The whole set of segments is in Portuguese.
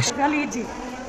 A Lid.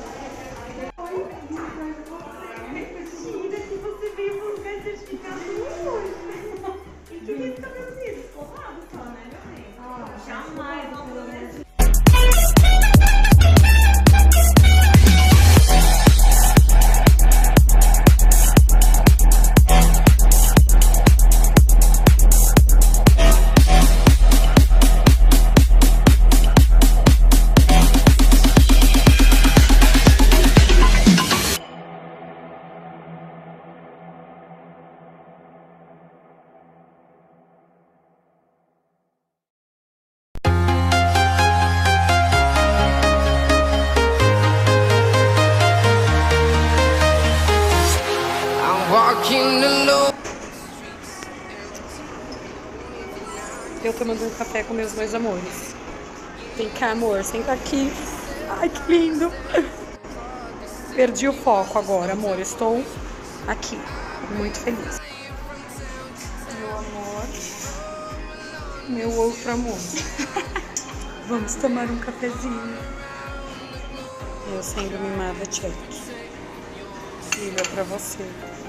Eu tomando um café com meus dois amores. Vem cá, amor, senta aqui. Ai, que lindo. Perdi o foco agora, amor. Estou aqui, muito feliz. Meu amor. Meu outro amor. Vamos tomar um cafezinho. Eu sendo mimada, check. Filha, pra você.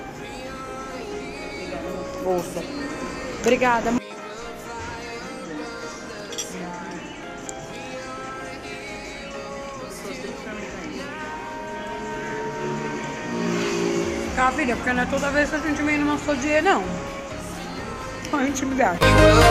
Obrigada, moça. Obrigada, amor. Tá, filha, porque não é toda vez que a gente vem no nosso dia, não. Olha a intimidade.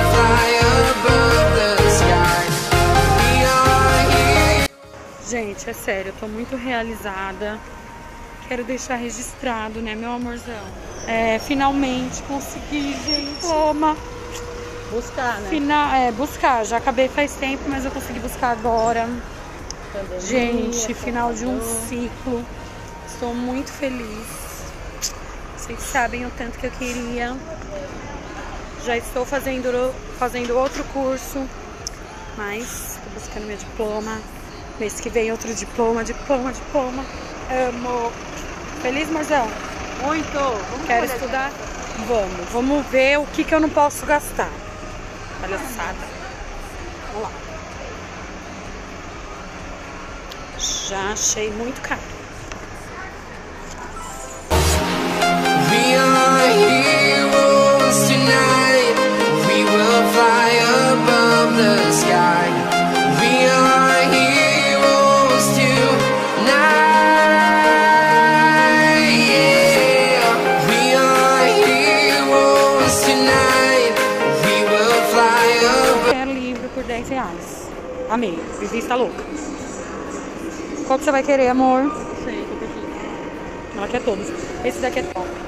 Gente, é sério, eu tô muito realizada. Quero deixar registrado, né, meu amorzão? Finalmente consegui, gente. Toma. Buscar, né? Buscar. Já acabei faz tempo, mas eu consegui buscar agora. Pandemia, gente, final de um ciclo. Estou muito feliz. Vocês sabem o tanto que eu queria. Já estou fazendo outro curso, mas estou buscando meu diploma. Mês que vem outro diploma. Amo. Feliz, morzão? Muito. Quero estudar? Vamos ver o que eu não posso gastar. Palhaçada. Vamos lá. Já achei muito caro. R$10. Amei. Vivi está louca. Qual que você vai querer, amor? Não sei, tô perdido. Ela quer todos. Esse daqui é top.